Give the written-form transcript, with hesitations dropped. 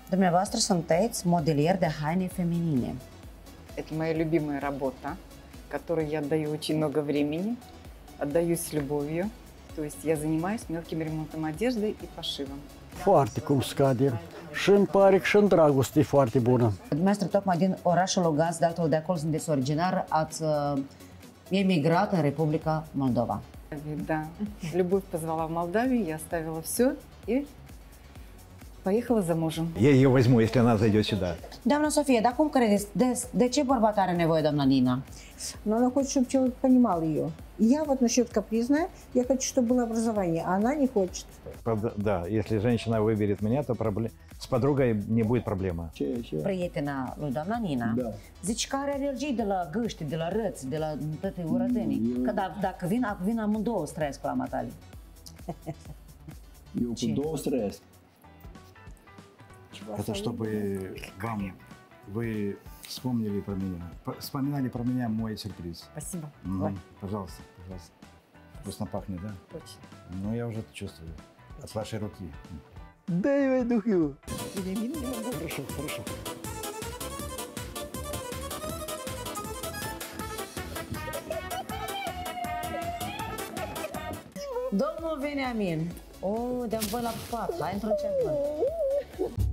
Dumneavoastră sunteți modelier de haine feminine. Это моя любимая работа, которой я отдаю очень много времени, отдаюсь с любовью. То есть я занимаюсь мелким ремонтом одежды и пошивом. Foarte cum scade. Și în pare și în dragoste e foarte bună. Dumneavoastră tocmai din orașul Lugansk, de altfel de acolo sunteți originar, ați emigrat în Republica Moldova. Да, любовь позвала в Молдавию, я оставила все и поехала за мужем. Я ее возьму, если она зайдет сюда. Doamna Sofie, dar cum credeți, de ce bărbat are nevoie doamna Nina? Но она хочет, чтобы человек понимал ее. Я вот насчет капризная, я хочу, чтобы было образование, а она не хочет. Да, если женщина выберет меня, то с подругой не будет проблемы. Prietena lui doamna Nina, Da. zici că are alergii de la gâști, de la răți, de la toate urătenii. Că dacă vin amândouă să trăiesc la matale. Eu cu două trăiesc. Это чтобы вы вспомнили про меня. Вспоминали про меня мой сюрприз. Спасибо. Пожалуйста, пожалуйста. Вкусно пахнет, да? Точно. Ну, я уже чувствую. От вашей руки. Дай я духу. Хорошо, хорошо. Domnul Veniamin, de-am voi la pat, hai într-un ceas.